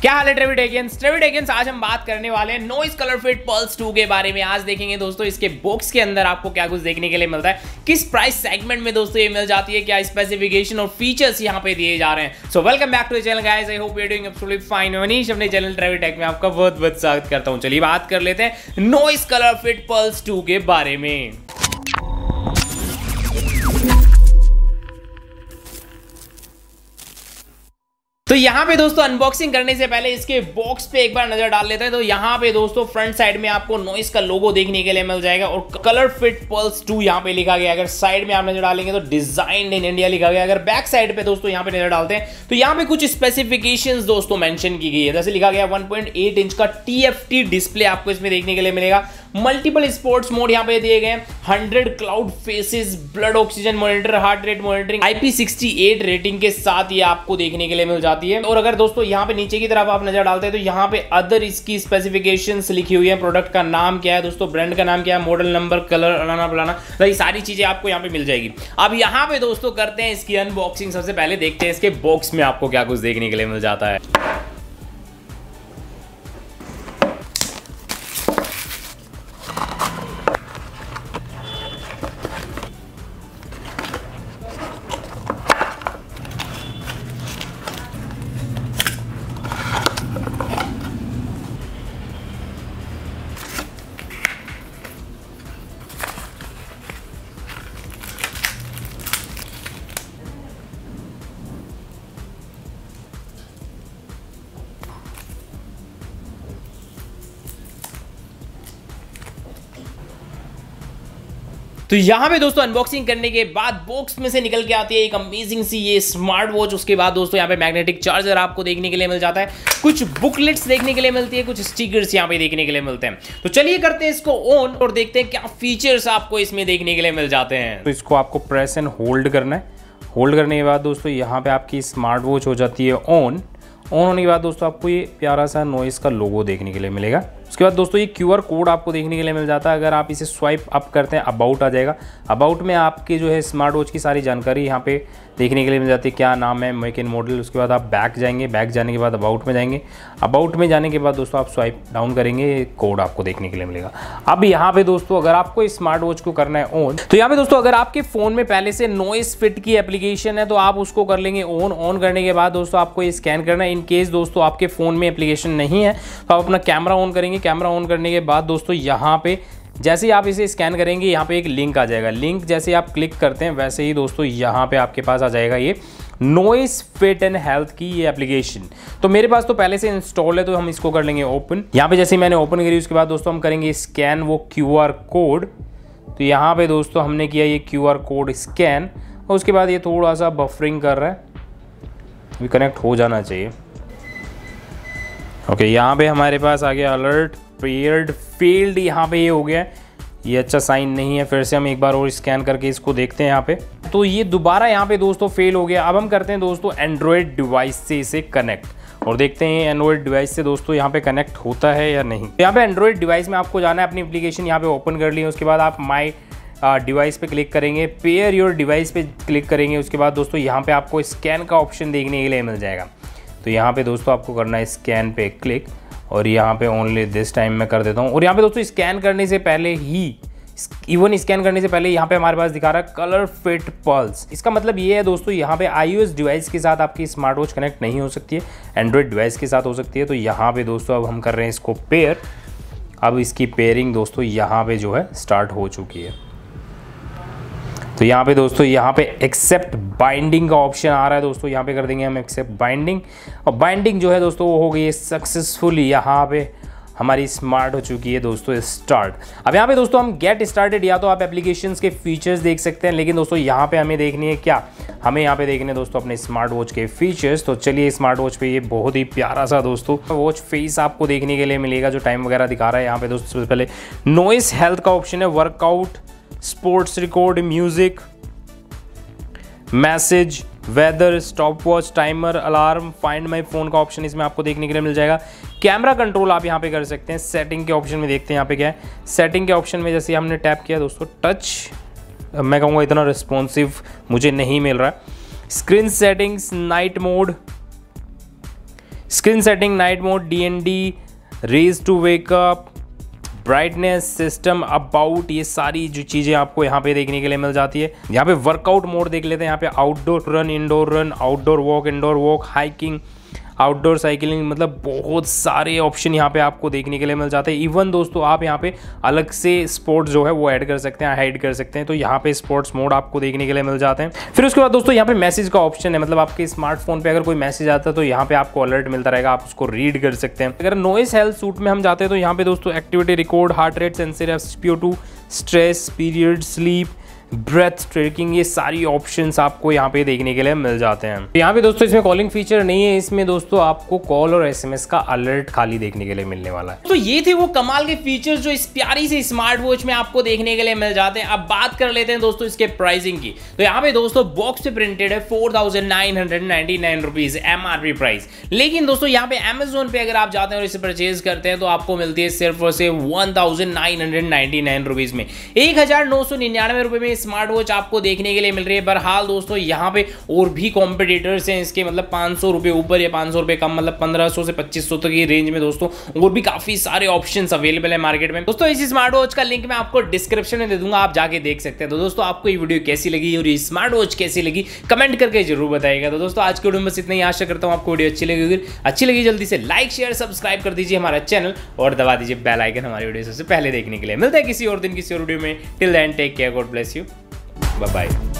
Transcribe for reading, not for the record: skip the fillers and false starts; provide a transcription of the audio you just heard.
क्या हाल है ट्रेविडेकियंस, आज हम बात करने वाले हैं नॉइस कलर फिट पल्स 2 के बारे में। आज देखेंगे दोस्तों इसके बॉक्स के अंदर आपको क्या कुछ देखने के लिए मिलता है, किस प्राइस सेगमेंट में दोस्तों ये मिल जाती है, क्या स्पेसिफिकेशन और फीचर्स यहाँ पे दिए जा रहे हैं। So welcome back to the channel guys, I hope you are doing absolutely fine. Manish अपने चैनल ट्रेविडेक में आपका बहुत बहुत स्वागत करता हूँ। चलिए बात कर लेते हैं नॉइस कलर फिट पल्स 2 के बारे में। तो यहाँ पे दोस्तों अनबॉक्सिंग करने से पहले इसके बॉक्स पे एक बार नजर डाल लेते हैं। तो यहाँ पे दोस्तों फ्रंट साइड में आपको नॉइस का लोगो देखने के लिए मिल जाएगा और कलर फिट पल्स 2 यहाँ पे लिखा गया। अगर साइड में आप नजर डालेंगे तो डिजाइन इन इंडिया लिखा गया। अगर बैक साइड पे दोस्तों यहाँ पे नजर डालते हैं तो यहाँ पे कुछ स्पेसिफिकेशंस दोस्तों मेंशन की गई है। जैसे लिखा गया 1.8 इंच का TFT डिस्प्ले आपको इसमें देखने के लिए मिलेगा। मल्टीपल स्पोर्ट्स मोड यहाँ पे दिए गए हैं। 100 cloud faces, blood oxygen monitor, heart rate monitoring, IP68 rating के साथ ये आपको देखने के लिए मिल जाती है। और अगर दोस्तों यहाँ पे नीचे की तरफ आप नजर डालते हैं तो यहाँ पे अदर इसकी स्पेसिफिकेशंस लिखी हुई है। प्रोडक्ट का नाम क्या है दोस्तों, ब्रांड का नाम क्या है, मॉडल नंबर, कलर, अलाना फलाना, तो ये सारी चीजें आपको यहाँ पे मिल जाएगी। अब यहाँ पे दोस्तों करते हैं इसकी अनबॉक्सिंग। सबसे पहले देखते हैं इसके बॉक्स में आपको क्या कुछ देखने के लिए मिल जाता है। तो यहाँ पे दोस्तों अनबॉक्सिंग करने के बाद बॉक्स में से निकल के आती है एक अमेजिंग सी ये स्मार्ट वॉच। उसके बाद दोस्तों यहाँ पे मैग्नेटिक चार्जर आपको देखने के लिए मिल जाता है, कुछ बुकलेट्स देखने के लिए मिलती है, कुछ स्टिकर्स यहाँ पे देखने के लिए मिलते हैं। तो चलिए करते हैं इसको ऑन और देखते हैं क्या फीचर्स आपको इसमें देखने के लिए मिल जाते हैं। तो इसको आपको प्रेस एंड होल्ड करना है। होल्ड करने के बाद दोस्तों यहाँ पे आपकी स्मार्ट वॉच हो जाती है ऑन होने के बाद दोस्तों आपको ये प्यारा सा नॉइस का लोगो देखने के लिए मिलेगा। उसके बाद दोस्तों ये QR कोड आपको देखने के लिए मिल जाता है। अगर आप इसे स्वाइप अप करते हैं अबाउट आ जाएगा। अबाउट में आपके जो है स्मार्ट वॉच की सारी जानकारी यहाँ पे देखने के लिए मिल जाती है, क्या नाम है, मेक एंड मॉडल। उसके बाद आप बैक जाएंगे, बैक जाने के बाद अबाउट में जाएंगे। अबाउट में जाने के बाद दोस्तों आप स्वाइप डाउन करेंगे, कोड आपको देखने के लिए मिलेगा। अब यहाँ पे दोस्तों अगर आपको स्मार्ट वॉच को करना है ऑन तो यहाँ पे दोस्तों अगर आपके फोन में पहले से नॉइस फिट की एप्लीकेशन है तो आप उसको कर लेंगे ऑन करने के बाद दोस्तों आपको ये स्कैन करना है। इन केस दोस्तों आपके फोन में एप्लीकेशन नहीं है तो आप अपना कैमरा ऑन करेंगे। कैमरा ऑन करने के बाद दोस्तों यहाँ पे जैसे ही आप इसे स्कैन करेंगे यहाँ पे एक लिंक आ जाएगा। लिंक जैसे आप क्लिक करते हैं वैसे ही दोस्तों यहाँ पे आपके पास आ जाएगा ये नॉइस फिट एंड हेल्थ की ये एप्लीकेशन। तो मेरे पास तो पहले से इंस्टॉल है तो हम इसको कर लेंगे ओपन। यहाँ पे जैसे ही मैंने ओपन करी उसके बाद दोस्तों हम करेंगे स्कैन वो QR कोड। तो यहाँ पे दोस्तों हमने किया ये QR कोड स्कैन और उसके बाद ये थोड़ा सा बफरिंग कर रहा है, अभी कनेक्ट हो जाना चाहिए। ओके, यहाँ पे हमारे पास आ गया अलर्ट पेयर्ड फेल्ड, यहाँ पे ये हो गया है, ये अच्छा साइन नहीं है। फिर से हम एक बार और स्कैन करके इसको देखते हैं यहाँ पे, तो ये दोबारा यहाँ पे दोस्तों फेल हो गया। अब हम करते हैं दोस्तों एंड्रॉयड डिवाइस से इसे कनेक्ट और देखते हैं एंड्रॉयड डिवाइस से दोस्तों यहाँ पे कनेक्ट होता है या नहीं। यहाँ पे एंड्रॉयड डिवाइस में आपको जाना है, अपनी एप्लीकेशन यहाँ पे ओपन कर ली है। उसके बाद आप माई डिवाइस पे क्लिक करेंगे, पेयर योर डिवाइस पे क्लिक करेंगे। उसके बाद दोस्तों यहाँ पे आपको स्कैन का ऑप्शन देखने के लिए मिल जाएगा। तो यहाँ पे दोस्तों आपको करना है स्कैन पे क्लिक और यहाँ पे ओनली दिस टाइम मैं कर देता हूँ। और यहाँ पे दोस्तों स्कैन करने से पहले ही स्कैन करने से पहले यहाँ पे हमारे पास दिखा रहा है कलर फिट पल्स। इसका मतलब ये है दोस्तों यहाँ पे iOS डिवाइस के साथ आपकी स्मार्ट वॉच कनेक्ट नहीं हो सकती है, एंड्रॉयड डिवाइस के साथ हो सकती है। तो यहाँ पे दोस्तों अब हम कर रहे हैं इसको पेयर। अब इसकी पेयरिंग दोस्तों यहाँ पे जो है स्टार्ट हो चुकी है। तो यहाँ पे दोस्तों यहाँ पे एक्सेप्ट बाइंडिंग का ऑप्शन आ रहा है दोस्तों, यहाँ पे कर देंगे हम एक्सेप्ट बाइंडिंग और बाइंडिंग जो है दोस्तों वो हो गई है सक्सेसफुली। यहाँ पे हमारी स्मार्ट हो चुकी है दोस्तों स्टार्ट। अब यहाँ पे दोस्तों हम गेट स्टार्टेड या तो आप एप्लीकेशंस के फीचर्स देख सकते हैं, लेकिन दोस्तों यहाँ पे हमें देखनी है क्या, हमें यहाँ पे देखने दोस्तों अपने स्मार्ट वॉच के फीचर्स। तो चलिए स्मार्ट वॉच पे ये बहुत ही प्यारा सा दोस्तों वॉच फेस आपको देखने के लिए मिलेगा जो टाइम वगैरह दिखा रहा है। यहाँ पे दोस्तों सबसे पहले नॉइस हेल्थ का ऑप्शन है, workout, sports record, music, message, weather, stopwatch, timer, alarm, find my phone का ऑप्शन इसमें आपको देखने के लिए मिल जाएगा। कैमरा कंट्रोल आप यहाँ पे कर सकते हैं। सेटिंग के ऑप्शन में देखते हैं यहाँ पे क्या है। सेटिंग के ऑप्शन में जैसे हमने टैप किया दोस्तों टच, मैं कहूँगा इतना रिस्पॉन्सिव मुझे नहीं मिल रहा है। Screen settings, night mode, screen setting, night mode, DND, raise to wake up, brightness, system about, ये सारी जो चीज़ें आपको यहाँ पे देखने के लिए मिल जाती है। यहाँ पे वर्कआउट मोड देख लेते हैं। यहाँ पे outdoor run, indoor run, outdoor walk, indoor walk, hiking, outdoor cycling, मतलब बहुत सारे ऑप्शन यहाँ पे आपको देखने के लिए मिल जाते हैं। इवन दोस्तों आप यहाँ पे अलग से स्पोर्ट्स जो है वो ऐड कर सकते हैं, हाइड कर सकते हैं। तो यहाँ पे स्पोर्ट्स मोड आपको देखने के लिए मिल जाते हैं। फिर उसके बाद दोस्तों यहाँ पे मैसेज का ऑप्शन है, मतलब आपके स्मार्टफोन पे अगर कोई मैसेज आता है तो यहाँ पे आपको अलर्ट मिलता रहेगा, आप उसको रीड कर सकते हैं। अगर नॉइस हेल्थ सूट में हम जाते हैं तो यहाँ पे दोस्तों activity record, heart rate sensor, SpO2, stress, period, sleep, breath tracking, ये सारी ऑप्शंस आपको यहाँ पे देखने के लिए मिल जाते हैं। यहाँ पे दोस्तों इसमें कॉलिंग फीचर नहीं है, इसमें दोस्तों आपको कॉल और SMS का अलर्ट खाली देखने के लिए मिलने वाला है। तो ये थे वो कमाल के फीचर्स जो इस प्यारी सी स्मार्ट वॉच में आपको देखने के लिए मिल जाते हैं। अब बात कर लेते हैं दोस्तों इसके प्राइसिंग की। तो यहाँ पे दोस्तों बॉक्स पे प्रिंटेड है 4999 रुपीज MRP प्राइस, लेकिन दोस्तों यहाँ पे Amazon पे अगर आप जाते हैं और इसे परचेज करते हैं तो आपको मिलती है सिर्फ और सिर्फ 1999 रुपीज में। 1999 रुपए में स्मार्ट वॉच आपको देखने के लिए मिल रही है। बहरहाल दोस्तों यहाँ पे और भी कॉम्पिटिटर्स हैं इसके, मतलब 500 रुपए ऊपर या 500 रुपए कम, मतलब 1500 से 2500 तक की रेंज में दोस्तों और भी काफी सारे ऑप्शंस अवेलेबल है मार्केट में। दोस्तों इस स्मार्ट वॉच का लिंक मैं आपको डिस्क्रिप्शन में दे दूंगा, आप जाके देख सकते हैं। तो दोस्तों आपको ये वीडियो कैसी लगी और ये स्मार्ट वॉच कैसी लगी कमेंट करके जरूर बताइएगा। तो दोस्तों आज के वीडियो में बस इतना ही, आशा करता हूँ आपको वीडियो अच्छी लगी जल्दी से लाइक शेयर सब्सक्राइब कर दीजिए हमारा चैनल और दबा दीजिए बेल आइकन हमारी वीडियो सबसे पहले देखने के लिए। मिलते हैं किसी और दिन किसी और वीडियो में। Till then take care, God bless you, bye bye.